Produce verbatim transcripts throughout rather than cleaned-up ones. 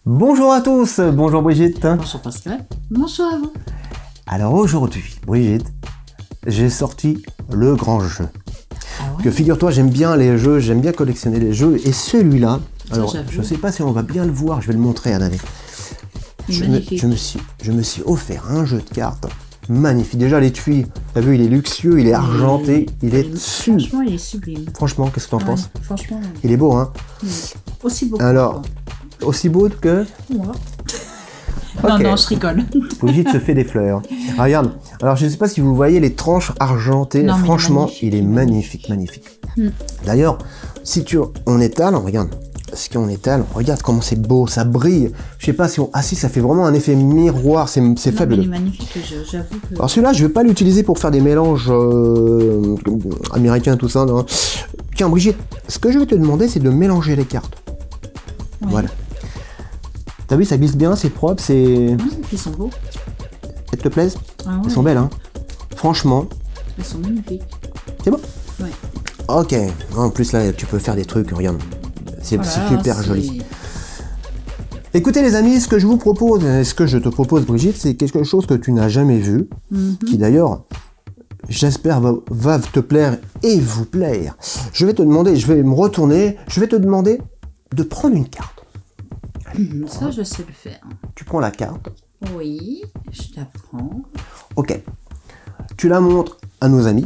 Bonjour à tous, bonjour Brigitte. Bonjour Pascal. Bonjour à vous. Alors aujourd'hui, Brigitte, j'ai sorti le grand jeu. Ah ouais. Que figure-toi, j'aime bien les jeux, j'aime bien collectionner les jeux. Et celui-là, alors je sais pas si on va bien le voir, je vais le montrer à Nané. Je me, je, me suis, je me suis offert un jeu de cartes magnifique. Déjà l'étui, t'as vu, il est luxueux, il est argenté, il, il est dessus. Franchement, il est sublime. Franchement, qu'est-ce que t'en ouais, penses? Franchement. Il est beau, hein? Oui. Aussi beau. Alors, aussi beau que... Ouais. Non, okay. non, je rigole. Brigitte se fait des fleurs. Ah, regarde, alors je ne sais pas si vous voyez les tranches argentées. Non, franchement, il est magnifique, magnifique. magnifique. Mm. D'ailleurs, si tu on étale, regarde, si on étale, regarde comment c'est beau, ça brille. Je sais pas si on... Ah si, ça fait vraiment un effet miroir, c'est fabuleux. Il est magnifique, j'avoue que... Alors celui-là, je vais pas l'utiliser pour faire des mélanges euh, américains, tout ça. Non. Tiens, Brigitte, ce que je vais te demander, c'est de mélanger les cartes. Oui. Voilà. T'as vu, ça glisse bien, c'est propre, c'est... Oui, ils sont beaux. Elles te plaisent? Ah, ouais. Elles sont belles, hein. Franchement. Elles sont magnifiques. C'est bon? Ouais. Ok. En plus, là, tu peux faire des trucs, regarde. C'est voilà, super joli. Écoutez, les amis, ce que je vous propose, ce que je te propose, Brigitte, c'est quelque chose que tu n'as jamais vu, mm-hmm. qui d'ailleurs, j'espère, va, va te plaire et vous plaire. Je vais te demander, je vais me retourner, je vais te demander de prendre une carte. Ça, je sais le faire. Tu prends la carte. Oui, je la prends. Ok. Tu la montres à nos amis.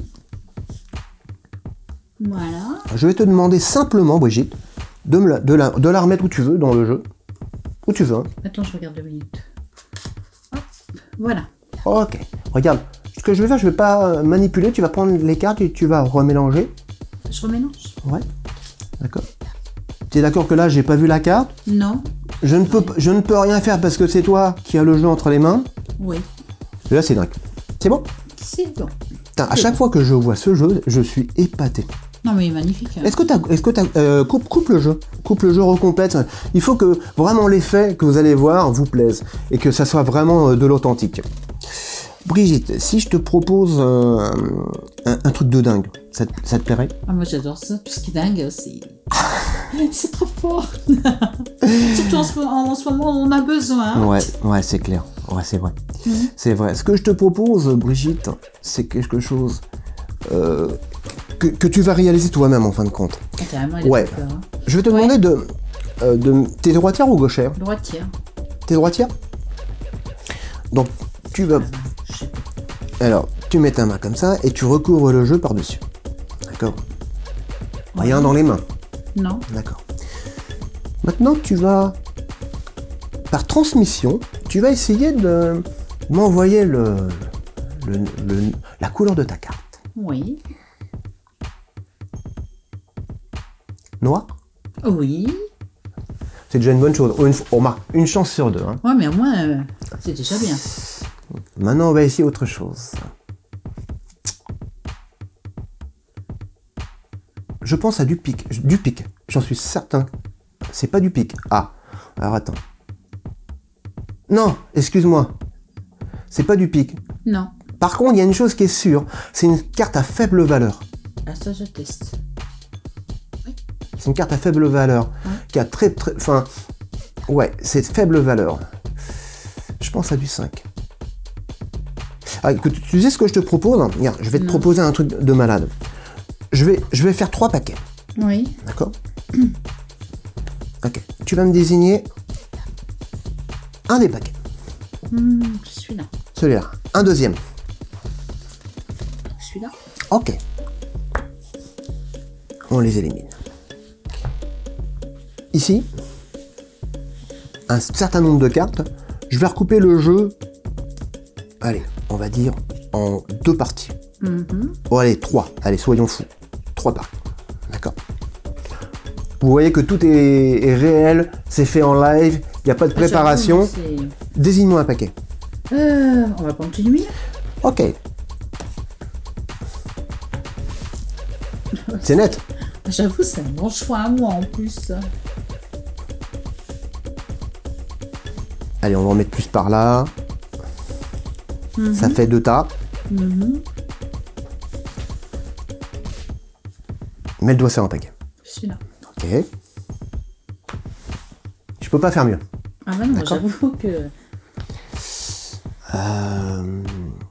Voilà. Je vais te demander simplement, Brigitte, de, me la, de, la, de la remettre où tu veux dans le jeu. Où tu veux. Hein. Attends, je regarde deux minutes. Hop, voilà. Ok. Regarde. Ce que je vais faire, je ne vais pas manipuler. Tu vas prendre les cartes et tu vas remélanger. Je remélange. Ouais. D'accord. Tu es d'accord que là, j'ai pas vu la carte? Non. Je ne, peux, je ne peux rien faire parce que c'est toi qui as le jeu entre les mains. Oui. Et là, c'est dingue. C'est bon? C'est bon. Putain, à chaque bon. fois que je vois ce jeu, je suis épaté. Non, mais il est magnifique. Hein. Est-ce que tu est-ce que tu euh, coupe, coupe le jeu, coupe le jeu, recomplète. Il faut que vraiment l'effet que vous allez voir vous plaise et que ça soit vraiment de l'authentique. Brigitte, si je te propose euh, un, un truc de dingue, ça te, ça te plairait? Ah, moi j'adore ça, tout ce qui est dingue, c'est... c'est trop fort. Surtout en ce, en ce moment, on a besoin. Hein. Ouais, ouais, c'est clair. Ouais, c'est vrai. Mm-hmm. C'est vrai. Ce que je te propose, Brigitte, c'est quelque chose euh, que, que tu vas réaliser toi-même en fin de compte. Carrément, ouais. Peur, hein. Je vais te ouais. demander de, euh, de... T'es droitière ou gauchère? Droitière. T'es droitière? Donc, tu vas... Alors, tu mets ta main comme ça et tu recouvres le jeu par-dessus. D'accord? Rien dans les mains. Non. D'accord. Maintenant, tu vas, par transmission, tu vas essayer de m'envoyer le, le, le, la couleur de ta carte. Oui. Noir? Oui. C'est déjà une bonne chose. On, on marque une chance sur deux. Hein. Ouais, mais au moins, euh, c'est déjà bien. Maintenant, on va essayer autre chose. Je pense à du pic. Du pic. J'en suis certain. C'est pas du pic. Ah. Alors attends. Non, excuse-moi. C'est pas du pic. Non. Par contre, il y a une chose qui est sûre. C'est une carte à faible valeur. Ah, ça, je teste. Oui. C'est une carte à faible valeur. Oui. Qui a très, très... Enfin... Ouais, c'est faible valeur. Je pense à du cinq. Ah, écoute, tu sais ce que je te propose? Regarde, je vais te non. proposer un truc de malade. Je vais, je vais faire trois paquets. Oui. D'accord. Ok. Tu vas me désigner un des paquets. Mmh, celui-là. Celui-là. Un deuxième. Celui-là. Ok. On les élimine. Ici, un certain nombre de cartes. Je vais recouper le jeu. Allez, on va dire en deux parties. Mm-hmm. Bon, allez, trois. Allez, soyons fous. Trois parties. D'accord. Vous voyez que tout est, est réel, c'est fait en live, il n'y a pas de préparation. Désigne-moi un paquet. Euh, on va prendre du lumière. Ok. C'est net. J'avoue, c'est un bon choix à moi en plus. Allez, on va en mettre plus par là. Mm-hmm. Ça fait deux tas. Mm-hmm. Mets le doigt sur un paquet. Celui-là. Ok. Je peux pas faire mieux. Ah bah non, j'avoue que... Euh...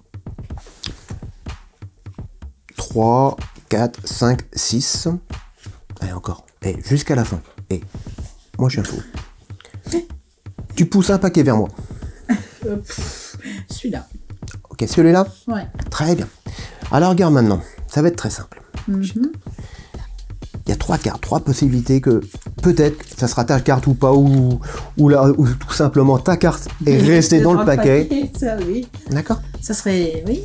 trois, quatre, cinq, six. Allez, encore. Et jusqu'à la fin. Et moi, je suis un fou. Tu pousses un paquet vers moi. Euh, celui-là. Ok, celui-là? Ouais. Très bien. Alors, regarde maintenant. Ça va être très simple. Mm-hmm. Il y a trois cartes, trois possibilités que peut-être ça sera ta carte ou pas, ou, ou, la, ou tout simplement ta carte est restée dans le paquet. paquet. Ça, oui. D'accord? Ça serait... Oui.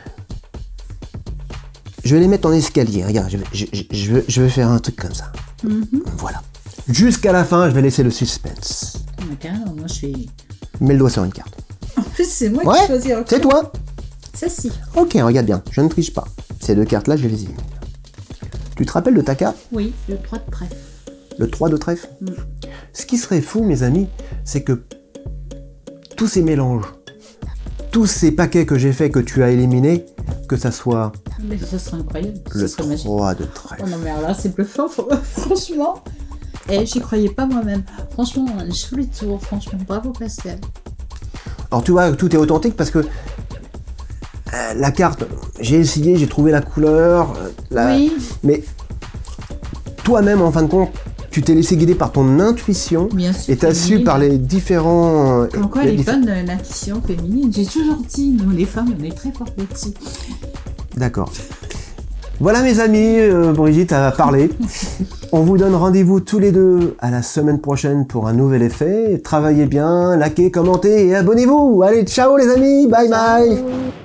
Je vais les mettre en escalier. Regarde, je vais, je, je, je vais, je vais faire un truc comme ça. Mm-hmm. Voilà. Jusqu'à la fin, je vais laisser le suspense. Ok, alors moi je suis... Mets le doigt sur une carte. En plus, c'est moi ouais, qui choisis. Okay. C'est toi. Celle-ci. Ok, regarde bien. Je ne triche pas. Ces deux cartes-là, je les élimine. Tu te rappelles de ta carte? Oui, le trois de trèfle. Le trois de trèfle. Mm. Ce qui serait fou, mes amis, c'est que tous ces mélanges, tous ces paquets que j'ai fait, que tu as éliminés, que ça soit... Mais ça serait incroyable. Le ça serait trois de trèfle. Oh non, mais alors là, c'est bluffant, franchement. Et j'y croyais pas moi-même. Franchement, un joli tour, franchement. Bravo, Pascal. Alors, tu vois, tout est authentique parce que euh, la carte, j'ai essayé, j'ai trouvé la couleur, euh, la... Oui. mais toi-même, en fin de compte, tu t'es laissé guider par ton intuition. Bien sûr, et tu as su par les différents... Comme quoi, les elle est diffé... bonne, l'intuition féminine. J'ai toujours dit, nous, les femmes, on est très fortes là-dessus. D'accord. Voilà, mes amis, euh, Brigitte a parlé. On vous donne rendez-vous tous les deux à la semaine prochaine pour un nouvel effet. Travaillez bien, likez, commentez et abonnez-vous. Allez, ciao les amis, bye ciao. Bye.